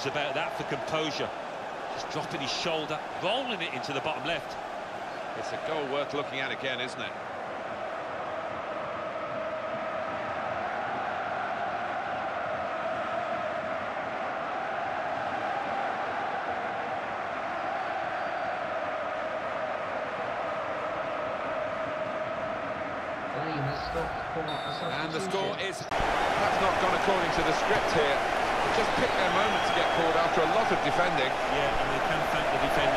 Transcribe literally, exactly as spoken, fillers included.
was about that for composure. Just dropping his shoulder, rolling it into the bottom left. It's a goal worth looking at again, isn't it? And the score is perhaps not gone according to the script here. They just picked their moment to get called after a lot of defending. Yeah, and they can thank the defender